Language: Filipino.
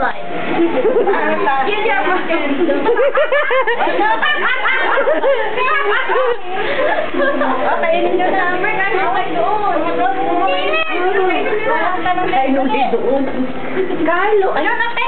like. Get your fucking... Kainin nyo na. Kainin nyo kayo doon. Kainin nyo doon. Carlo, Ayun na,